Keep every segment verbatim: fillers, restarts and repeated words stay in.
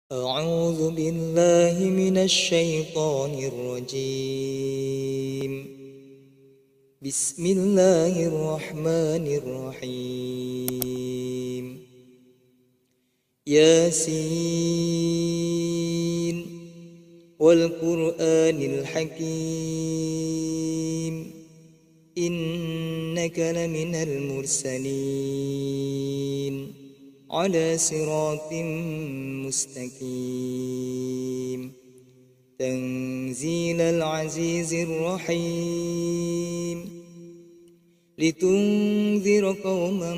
أعوذ بالله من الشيطان الرجيم. بسم الله الرحمن الرحيم. ياسين والقرآن الحكيم إنك لمن المرسلين على صراط مستقيم تنزيل العزيز الرحيم لتنذر قوما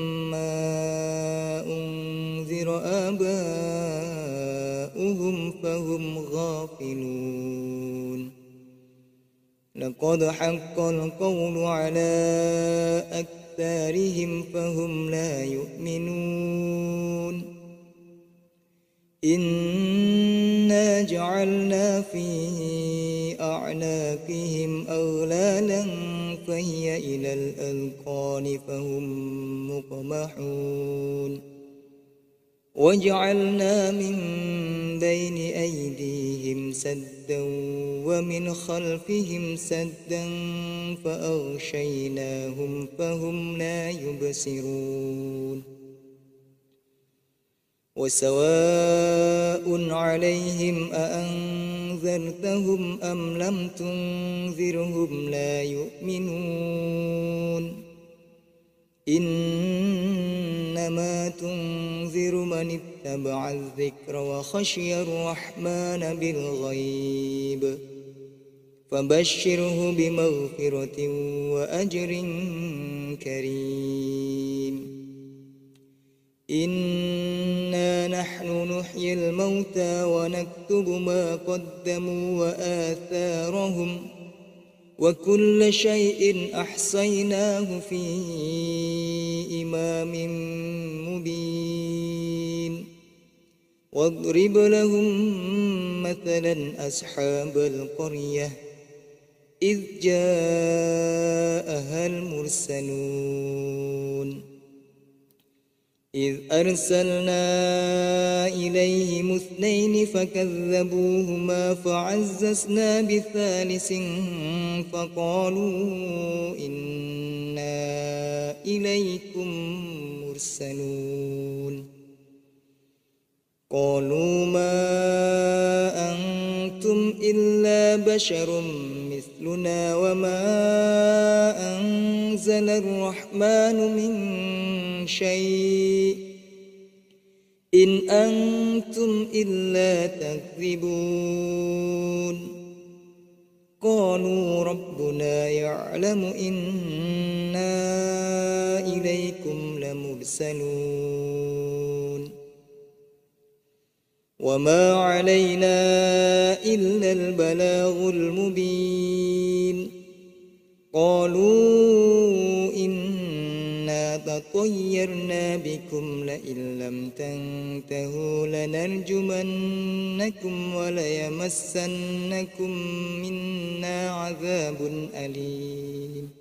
ما أنذر آباؤهم فهم غافلون. لقد حق القول على أكثرهم فهم لا يؤمنون. إنا جعلنا في أعناقهم أغلالا فهي إلى الأذقان فهم مقمحون. وجعلنا من بين أيديهم سدا ومن خلفهم سدا فأغشيناهم فهم لا يبصرون. وسواء عليهم أأنذرتهم أم لم تنذرهم لا يؤمنون. إنما تنذر من اتبع الذكر وخشي الرحمن بالغيب فبشره بمغفرة وأجر كريم. إنا نحن نحيي الموتى ونكتب ما قدموا وآثارهم وكل شيء أحصيناه في إمام مبين. واضرب لهم مثلا أصحاب القرية إذ جاءها المرسلون إذ أرسلنا إليهم اثنين فكذبوهما فعززنا بثالث فقالوا إنا إليكم مرسلون. قالوا ما أنتم إلا بشر مثلنا وما أنزل الرحمن من شيء إن أنتم إلا تكذبون. قالوا ربنا يعلم إنا إليكم لمرسلون وما علينا إلا البلاغ المبين. قالوا إنا تطيرنا بكم لئن لم تنتهوا لنرجمنكم وليمسنكم منا عذاب أليم.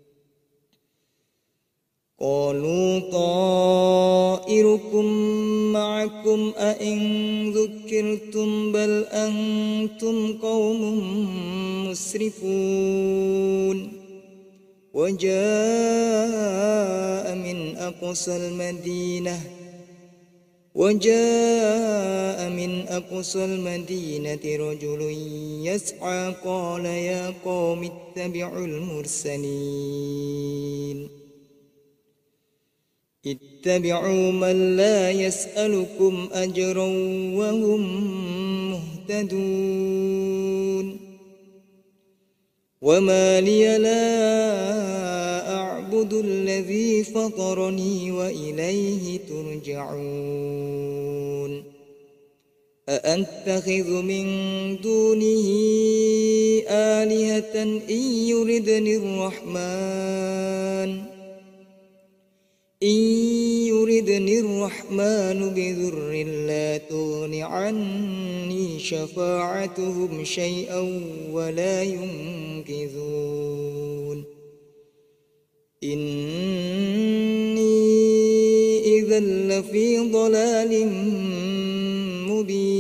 قالوا طائركم معكم أئن ذكرتم بل أنتم قوم مسرفون. وجاء من أقصى المدينة وجاء من أقصى المدينة رجل يسعى قال يا قوم اتبعوا المرسلين اتبعوا من لا يسألكم أجرا وهم مهتدون. وما لي لا أعبد الذي فطرني وإليه ترجعون. أأتخذ من دونه آلهة إن يردني الرحمن إن يردني الرحمن بضر لا تغن عني شفاعتهم شيئا ولا ينقذون. إني إذا لفي ضلال مبين.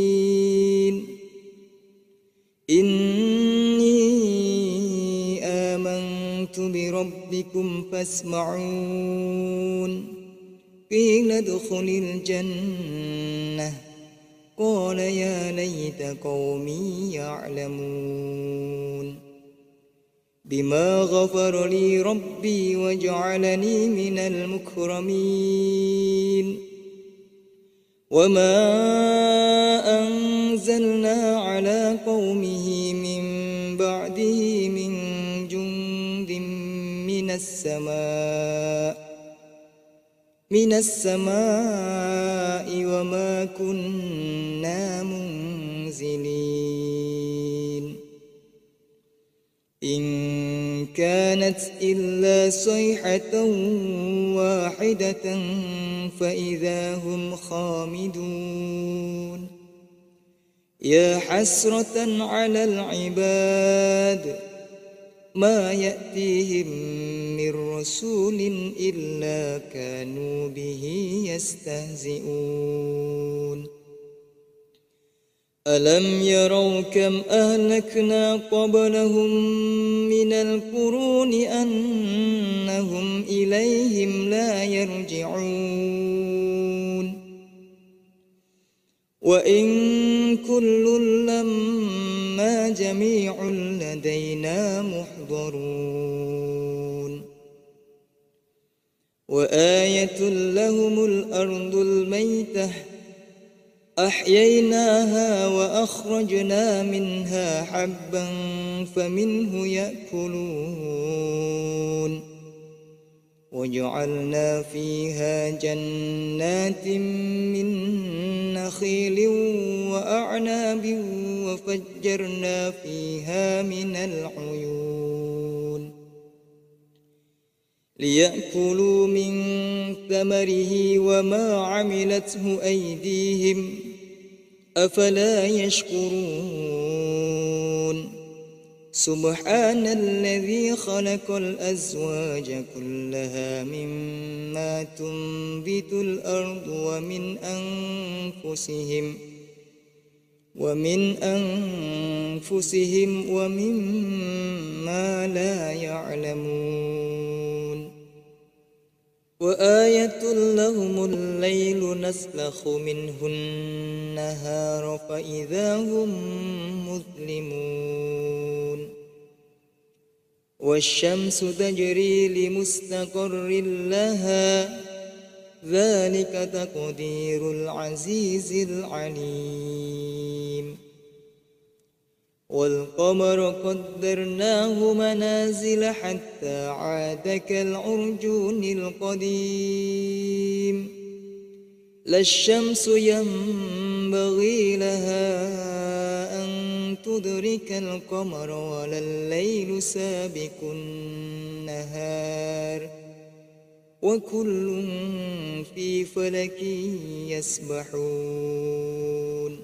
يسمعون قيل ادخل الجنة قال يا ليت قومي يعلمون بما غفر لي ربي وجعلني من المكرمين وما أنزلنا على قومه من بعده من جند من السماء من السماء وما كنا منزلين إن كانت إلا صيحة واحدة فإذا هم خامدون يا حسرة على العباد ما يأتيهم من رسول إلا كانوا به يستهزئون ألم يروا كم أهلكنا قبلهم من القرون أنهم إليهم لا يرجعون وإن كل لما جميع لدينا محضرون وآية لهم الأرض الميتة أحييناها وأخرجنا منها حبا فمنه يأكلون وجعلنا فيها جنات من نخيل وأعناب وفجرنا فيها من العيون ليأكلوا من ثمره وما عملته أيديهم أفلا يشكرون سبحان الذي خلق الأزواج كلها مما تنبت الأرض ومن أنفسهم ومن أنفسهم ومما لا يعلمون وآية لهم الليل نسلخ منه النهار فإذا هم مظلمون والشمس تجري لمستقر لها ذلك تقدير العزيز العليم والقمر قدرناه منازل حتى عاد كالعرجون القديم لا الشمس ينبغي لها أن تدرك القمر ولا الليل سابق النهار وكل في فلك يسبحون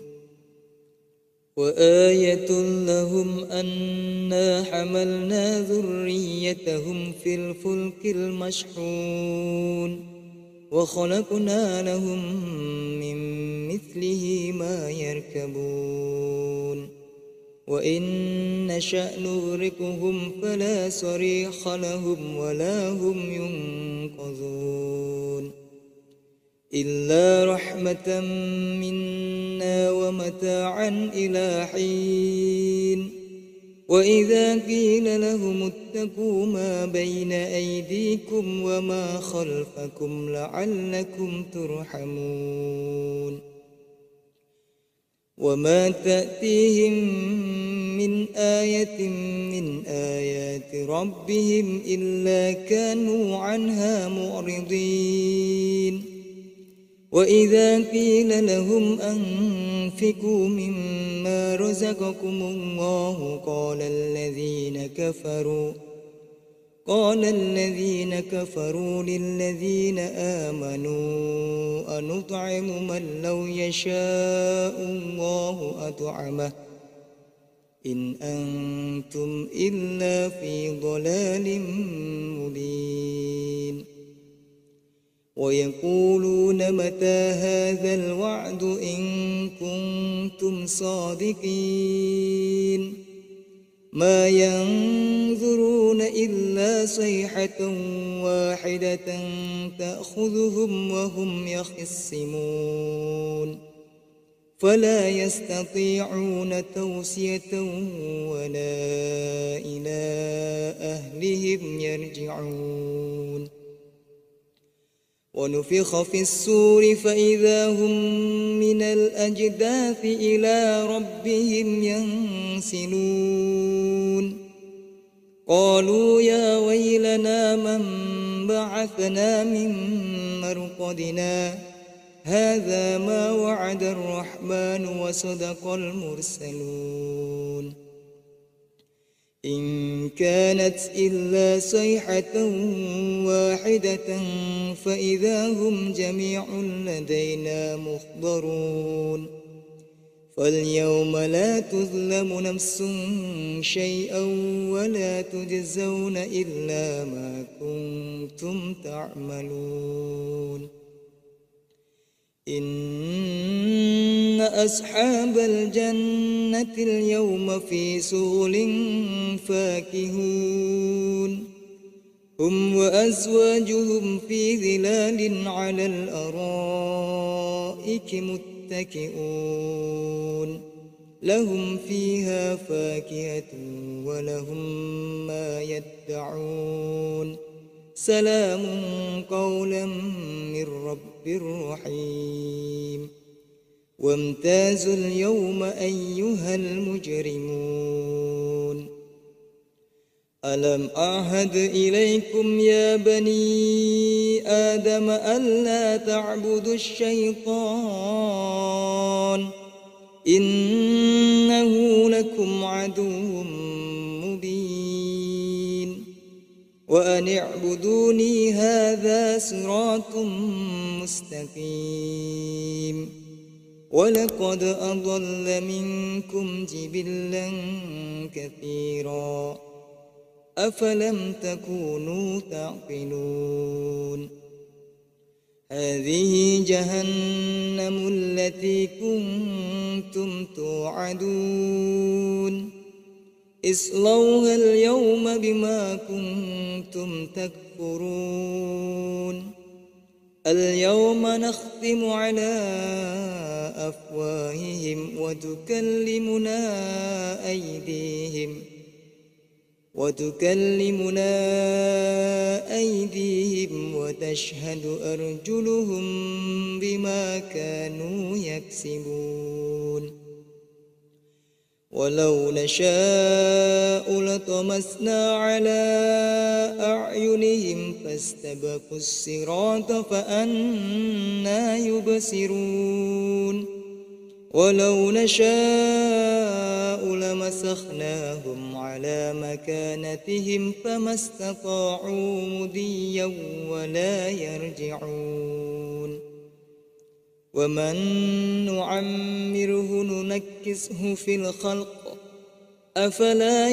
وآية لهم أنا حملنا ذريتهم في الفلك المشحون وخلقنا لهم من مثله ما يركبون وإن نشأ نغرقهم فلا صريخ لهم ولا هم ينقذون إلا رحمة منا ومتاعا إلى حين وإذا قيل لهم اتقوا ما بين أيديكم وما خلفكم لعلكم ترحمون وما تأتيهم من آية من آيات ربهم إلا كانوا عنها معرضين وإذا قيل لهم أنفقوا مما رزقكم الله قال الذين كفروا قال الذين كفروا للذين آمنوا أنطعم من لو يشاء الله أطعمه إن أنتم إلا في ضلال مبين ويقولون متى هذا الوعد إن كنتم صادقين ما ينظرون إلا صيحة واحدة تأخذهم وهم يخصمون فلا يستطيعون توصية ولا إلى أهلهم يرجعون ونفخ في الصور فإذا هم من الأجداث إلى ربهم ينسلون قالوا يا ويلنا من بعثنا من مرقدنا هذا ما وعد الرحمن وصدق المرسلون إن كانت إلا صيحة واحدة فإذا هم جميع لدينا محضرون فاليوم لا تظلم نفس شيئا ولا تجزون إلا ما كنتم تعملون إن أصحاب الجنة اليوم في شغل فاكهون هم وأزواجهم في ظلال على الأرائك متكئون لهم فيها فاكهة ولهم ما يدعون سلام قولا من رب رحيم وامتازوا اليوم أيها المجرمون ألم أعهد إليكم يا بني آدم ألا تعبدوا الشيطان إنه لكم عدو مبين وأن اعبدوني هذا صراط مستقيم ولقد أضل منكم جبلا كثيرا أفلم تكونوا تعقلون هذه جهنم التي كنتم توعدون اصلوها اليوم بما كنتم تكفرون اليوم نختم على أفواههم وتكلمنا أيديهم وتكلمنا أيديهم وتشهد أرجلهم بما كانوا يكسبون ولو نشاء لطمسنا على أعينهم فاستبقوا الصراط فأنى يبصرون ولو نشاء لمسخناهم على مكانتهم فما استطاعوا مضيا ولا يرجعون ومن نعمره ننكسه في الخلق أفلا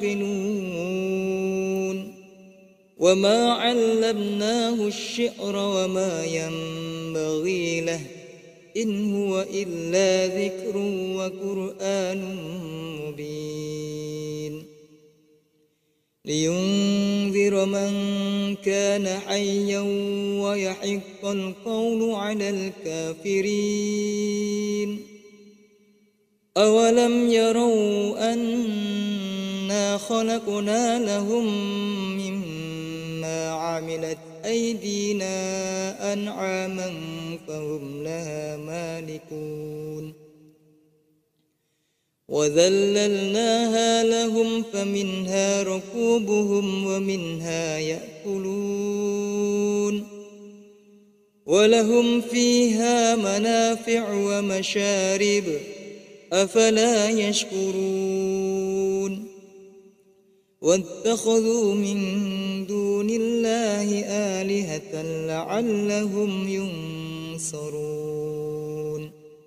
يعقلون وما علمناه الشعر وما ينبغي له إن هو إلا ذكر وقرآن مبين لينذر من كان حيا ويحق القول على الكافرين أولم يروا أنا خلقنا لهم مما عملت أيدينا أنعاما فهم لها مالكون وذللناها لهم فمنها ركوبهم ومنها يأكلون ولهم فيها منافع ومشارب أفلا يشكرون واتخذوا من دون الله آلهة لعلهم ينصرون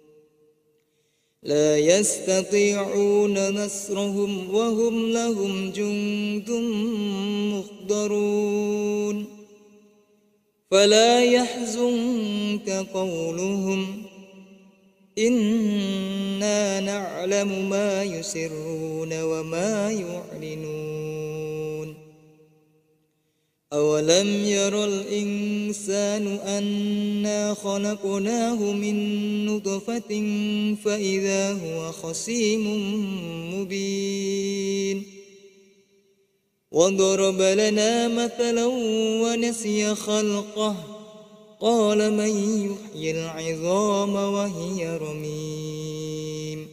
لا يستطيعون نصرهم وهم لهم جند مخضرون فلا يحزنك قولهم إنا نعلم ما يسرون وما يعلنون أولم ير الإنسان أنا خلقناه من نطفة فإذا هو خصيم مبين وضرب لنا مثلا ونسي خلقه قال من يحيي العظام وهي رميم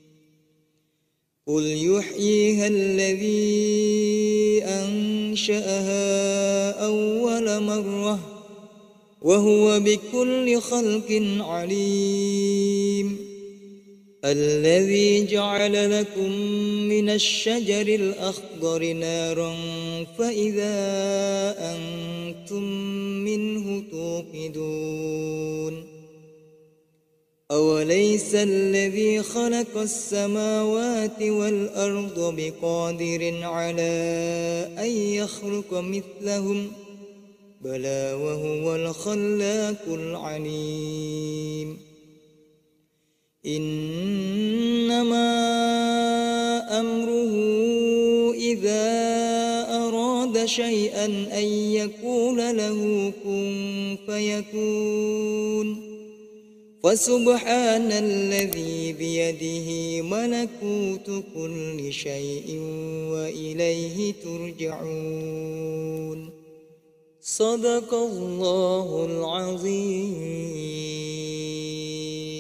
قل يحييها الذي أنشأها أول مرة وهو بكل خلق عليم الذي جعل لكم من الشجر الأخضر نارا فإذا أنتم منه توقدون أوليس الذي خلق السماوات والأرض بقادر على أن يخلق مثلهم بلى وهو الخلاق العليم إنما أمره إذا أراد شيئا أن يقول له كن فيكون فسبحان الذي بيده ملكوت كل شيء وإليه ترجعون صدق الله العظيم.